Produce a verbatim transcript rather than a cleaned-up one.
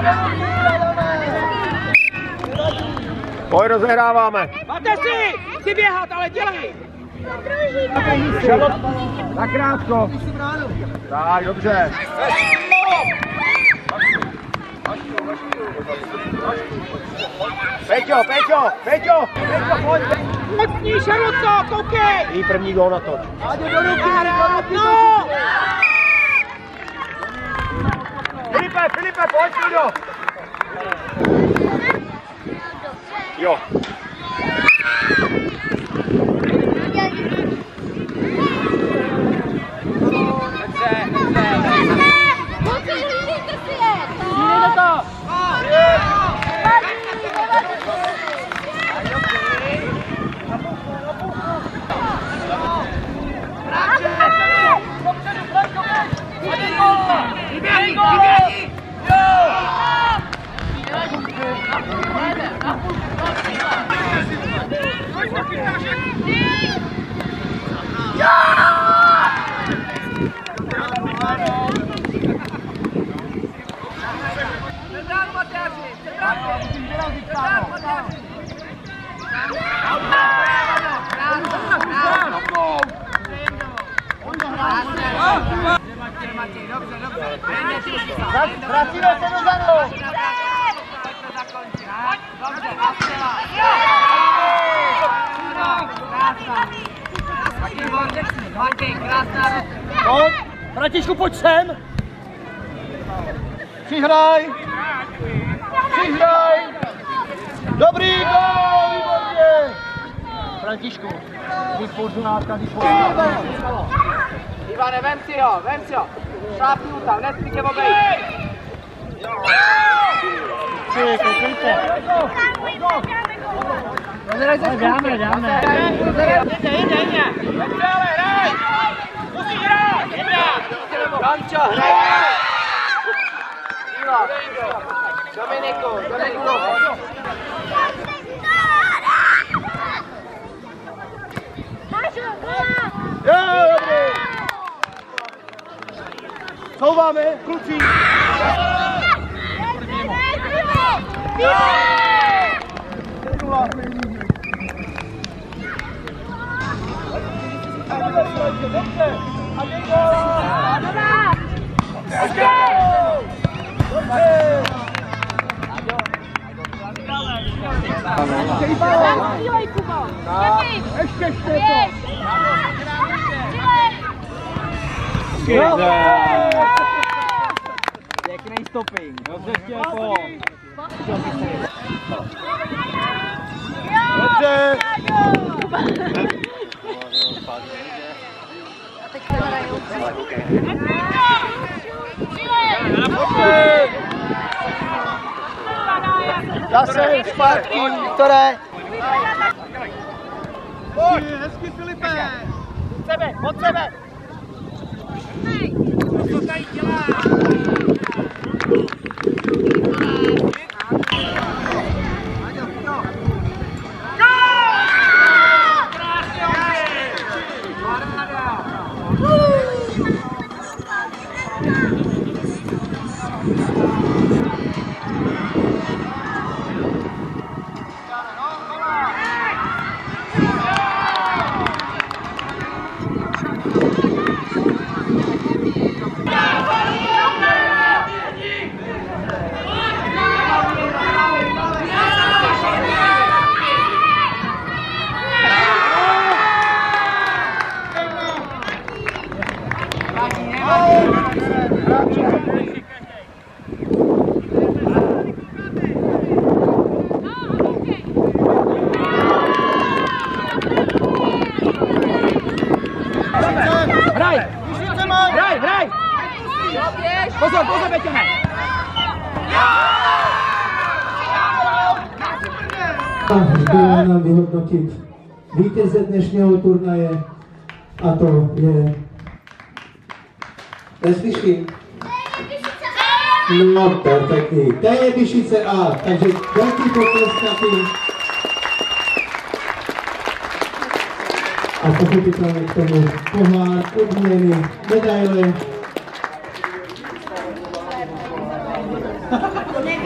Pojď, rozehráváme. Máte si! Chci běhat, ale dělej! Na krátko. Tak, dobře. Peťo, Peťo, Peťo, Peťo, pojď. Mocný, Šarloto, koukej! Jí první gól na to. Ádě do ruky, do ruky, no! Filipe, Filipe, pojď, Fildo. Jo. Vracíme se dozadu! Pojď, Františku, pojď sem! Přihraj! Přihraj! Dobrý gól, výborně! Františku, ty pořádka, ty pořádka. Ivane, vem si ho, vem si ho! Šlápni tam, nesmí tě obejít! Ty, koukejte! Dáme, dáme! Jde, jde, jde! Petřele, hraj! Musí hrát! Jedna! Kamčo, hraj! Ivo! Dominiku, Dominiku! Jo, dobrý! Souváme, kluci! Ještě, ještě to! Pěkný stopping. Dobře, Štěpo. Dobře. Zase zpátky, Viktore. Pojď, hezky, Filipe. Od sebe, od sebe. Co tady dělá? Pozor, pozor, Beťane! Zbývá nám vyhodnotit vítěze dnešního turnaje a to je... Neslyším? No, perfektní. To je Byšice A, takže velký potlesk na tým. A pochopitelně k tomu pohár, odměny, medaile.